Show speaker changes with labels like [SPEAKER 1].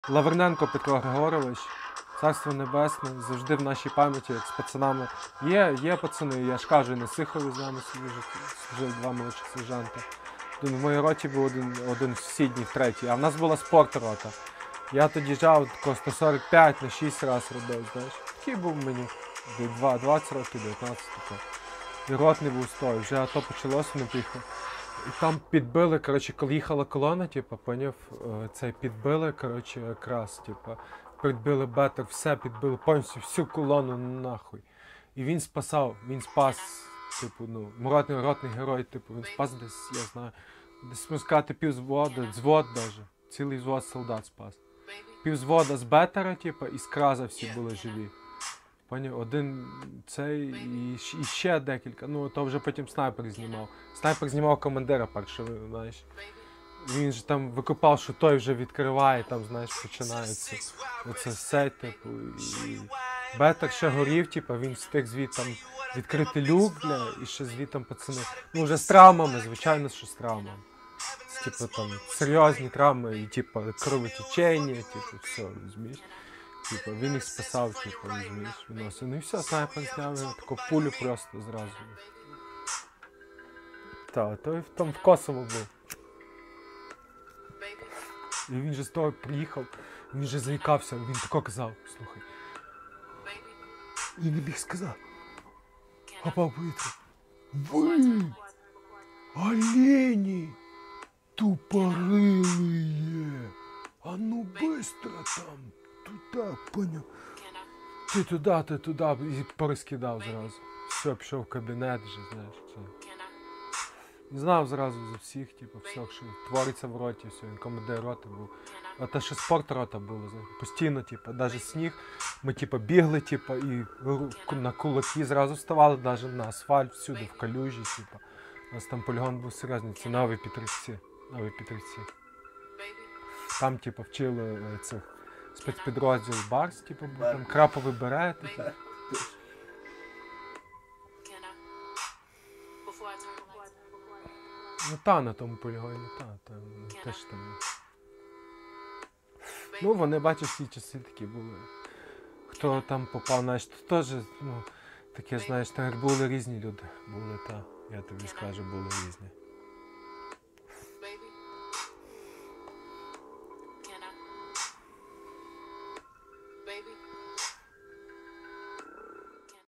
[SPEAKER 1] Лавриненко Петро Григорович, царство небесне, завжди в нашій пам'яті, як з пацанами. Є пацани, я ж кажу, і на Сихові з нами служив 2 молодших сержанта. В моїй роті був один в сусідній, в третій, а в нас була спортрота. Я тоді жав тако 145 на 6 разів робив, знаєш. Такий був мені 20 років, 19 тако. І ротний був стой, вже АТО почалося, не поїхав. І там підбили, коротше, коли їхала колона, типу, поняв, цей підбили, коротше, якраз, типу, підбили бетер, все підбили, повністю всю колону нахуй. І він спас, типу, ну, ротний герой, типу, він спас десь, я знаю, десь, можна сказати, взвод даже, цілий взвод солдат спас. Півзвода з бетера, типу, і з краза всі були живі. Поняв? Один цей і ще декілька. Ну, то вже потім снайпер знімав. Снайпер знімав командира першого, знаєш. Він же там викопав, що той вже відкриває, там, знаєш, починається. Оце все, типу. І бетер ще горів, типу, він встиг звідти там відкрити люк, бля, і ще звідти пацани. Ну, вже з травмами, звичайно, що з травмами. Типу, там, серйозні травми, і, типу, кровотечення, типу, все, розумієш. Типу, він їх спасав, типу, розумієш, виносив. Ну і все, снайпер зняв його, таку пулю просто зразу. Так, той там в Косово був. І він же з того приїхав, він же заїкався, він тако казав, слухай. Він не міг сказати. Хапав повітря. Ви, олені, тупорилые, а ну быстро там. Туди, поняв. Ти туди, і порозкидав зразу. Все, пішов в кабінет вже, знаєш, все. Знав зразу за всіх, типу, все, що твориться в роті, все, він командир роти був. А те, що спортрота була, знаєш, постійно, типу, навіть сніг, ми, типу, бігли, типу, і на кулаки зразу вставали, навіть на асфальт, всюди, в калюжі, типу. У нас там полігон був серйозний, це Нові Петрівці. Там, типу, вчили цих спецпідрозділ Барс, типу, там краповий берет, типу. Ну та, на тому полігоні, там теж там. Ну, вони, бачиш, ті часи такі були. Хто там попав, знаєш, то теж, ну, таке, знаєш, так були різні люди. Були, я тобі скажу, були різні.